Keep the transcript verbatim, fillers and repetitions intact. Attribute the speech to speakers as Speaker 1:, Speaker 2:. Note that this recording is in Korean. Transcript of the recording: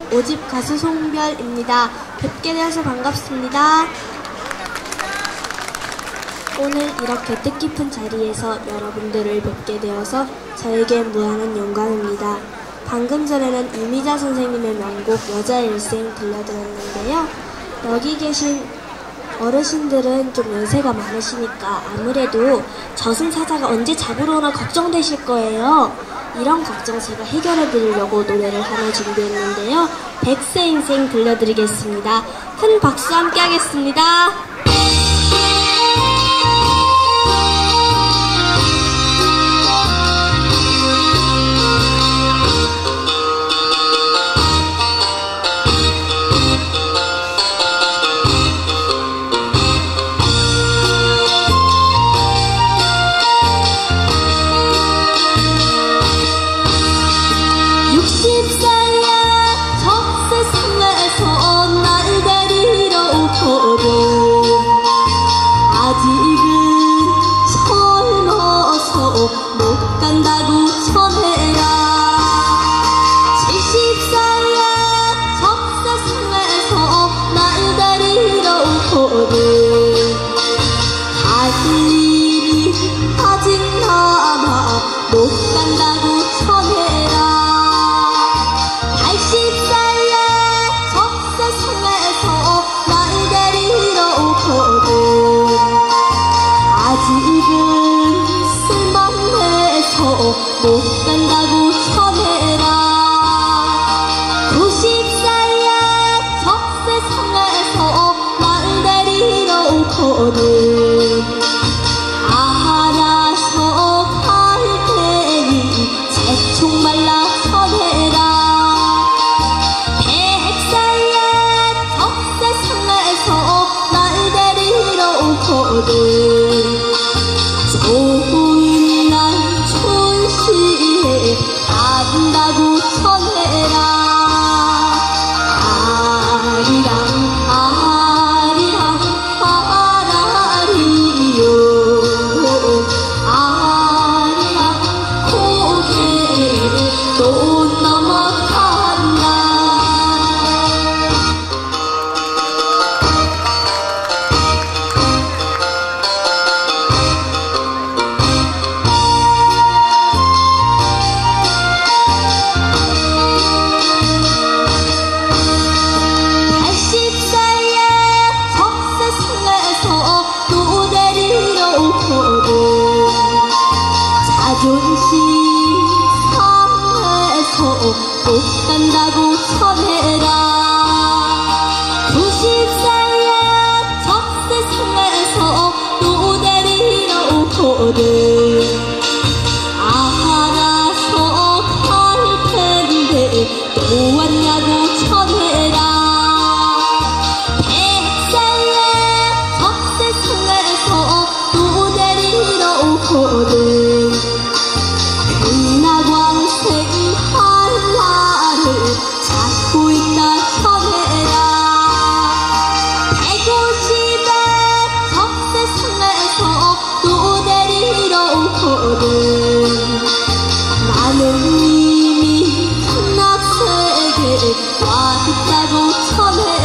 Speaker 1: 오집 가수 송별입니다. 뵙게 되어서 반갑습니다. 오늘 이렇게 뜻깊은 자리에서 여러분들을 뵙게 되어서 저에겐 무한한 영광입니다. 방금 전에는 이미자 선생님의 명곡 여자의 일생 들려드렸는데요. 여기 계신 어르신들은 좀 연세가 많으시니까 아무래도 저승사자가 언제 잡으러 오나 걱정되실 거예요. 이런 걱정 제가 해결해 드리려고 노래를 하나 준비했는데요. 백세 인생 들려드리겠습니다. 큰 박수 함께 하겠습니다.
Speaker 2: 못 간다고 전해라. 구십 살야 적세상에서 날 데리러 오거든. 알아서 갈 테니 재촉 말라 전해라. 백 살야 적세상에서 날 데리러 오거든. 좋은 날 좋은 시에 간다고 전해라. 아리랑 아리랑 아라리요. 아리랑 고개를 또 넘어간다. 자존심 상해서 못 간다고 전해라. 구십 살야 적세상에서 또 데리러 오거든. 알아서 갈 텐데 또 왔냐고 전해라. 백 살야 적세상에서 또 데리러 오거든. 금나광생 한라를 잡고 있다 전해라. 백오십에 적세상에서 또 데리러 오거든. 나는 이미 극락세계에 와 있다고 전해